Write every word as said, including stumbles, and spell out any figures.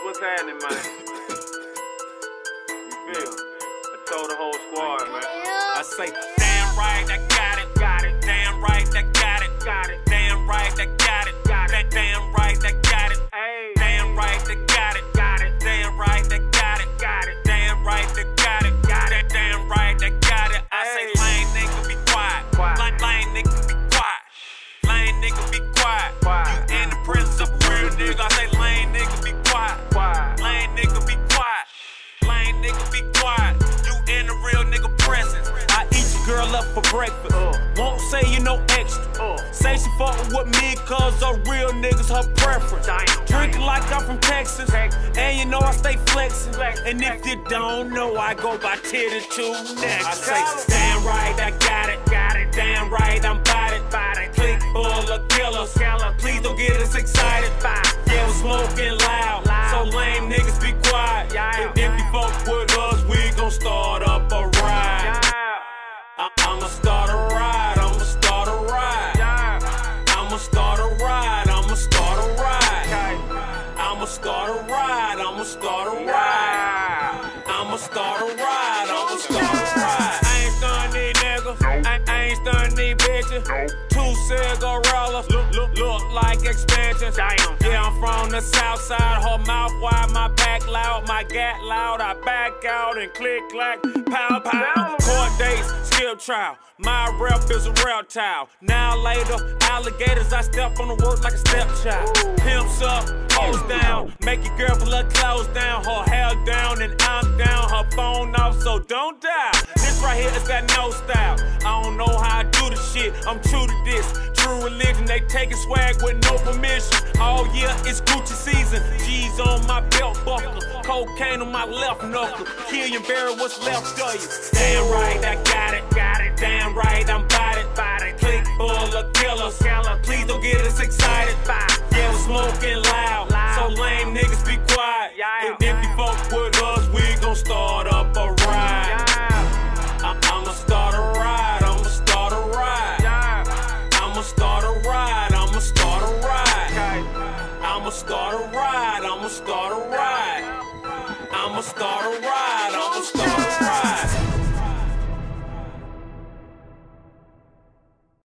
what's happening, man? You feel? I told the whole squad, man. I say, damn right, I got it, got it. Damn right, I got it, got it. Damn right, I got it, got it. Damn right, I got it. Hey. Damn right, I got it, got it. Damn right, I got it, got it. Damn right, I got it, got it. Damn right, I got it. I say, lame nigga, be quiet. Lame, lame nigga, be quiet. Lame nigga, be quiet. You in the presence of a real nigga. I say, lame nigga, be quiet. Lame nigga, be quiet. Lame nigga, be quiet. You in the real nigga presence. I eat your girl up for breakfast. Uh. Won't say you no extra. Uh. Say she fuckin' with me cause her real niggas her preference. Drinking like I'm from Texas. Texas. And you know I stay flexin'. Flex. And if you don't know, I go by titty two next. I say, damn right, I got it. Got it. Damn right, I'm bout it. Bout it. Click full of killers. Please don't get us excited. Yeah, we're smoking loud. loud. So lame niggas be quiet. Yeah. If, if you fuck with us, we gon' start up a ride. Yeah. I I'ma start a ride. I'ma start a ride. Yeah. I'ma start a ride. I'ma start a ride. Okay. I'ma start a ride. I'ma start a ride. I'ma start a ride. I'ma start a ride. I ain't stunning these niggas. I, I ain't stunning these bitches. Two cigarillas look, look, look like expansions. Damn. Yeah, I'm from the south side. Her mouth wide, my back loud, my gat loud. I back out and click clack, pow pow. Court dates, skip trial. My rep is a reptile. Now later, alligators, I step on the work like a stepchild. Pimps up, hoes down, make your girl pull her clothes down, her hair down, and I'm down, her phone off, so don't die. This right here is that no style. I don't know how I do the shit, I'm true to this. True religion, they taking swag with no permission. All year it's Gucci season. G's on my belt buckle, cocaine on my left knuckle. Killian Barry, what's left of you? Damn right, I got it, got it. Damn right, I'm bout it, bout it. Click full of killers. Please don't get us excited. Yeah, we're smoking loud. So lame niggas be quiet. And if you fuck with us, we gon' start up a ride. I I'ma start a ride. I'ma start a ride. I'ma start a ride. I'ma start a ride. I'ma start a ride. I'ma start a ride. I'ma start a ride. I'ma start